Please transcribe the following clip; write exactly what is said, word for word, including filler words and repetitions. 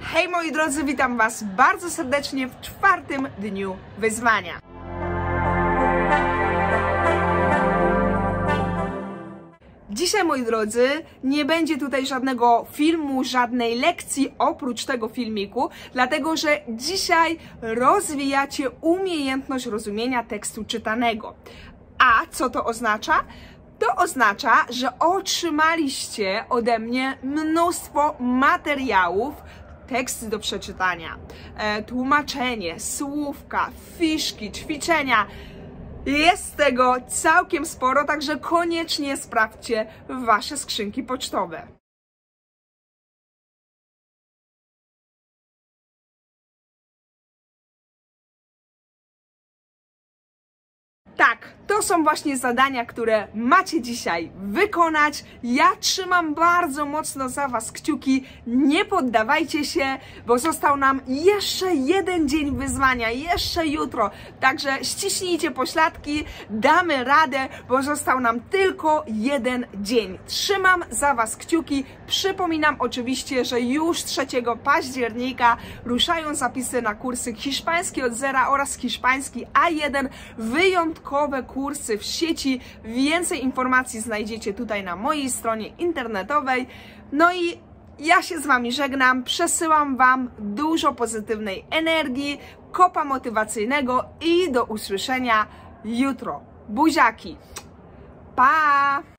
Hej moi drodzy, witam Was bardzo serdecznie w czwartym dniu wyzwania. Dzisiaj, moi drodzy, nie będzie tutaj żadnego filmu, żadnej lekcji oprócz tego filmiku, dlatego że dzisiaj rozwijacie umiejętność rozumienia tekstu czytanego. A co to oznacza? To oznacza, że otrzymaliście ode mnie mnóstwo materiałów, tekst do przeczytania, e, tłumaczenie, słówka, fiszki, ćwiczenia. Jest tego całkiem sporo, także koniecznie sprawdźcie Wasze skrzynki pocztowe. Tak, to są właśnie zadania, które macie dzisiaj wykonać. Ja trzymam bardzo mocno za Was kciuki. Nie poddawajcie się, bo został nam jeszcze jeden dzień wyzwania, jeszcze jutro. Także ściśnijcie pośladki, damy radę, bo został nam tylko jeden dzień. Trzymam za Was kciuki. Przypominam oczywiście, że już trzeciego października ruszają zapisy na kursy hiszpański od zera oraz hiszpański A jeden. Wyjątkowe kursy w sieci. Więcej informacji znajdziecie tutaj na mojej stronie internetowej. No i ja się z Wami żegnam. Przesyłam Wam dużo pozytywnej energii, kopa motywacyjnego i do usłyszenia jutro. Buziaki. Pa!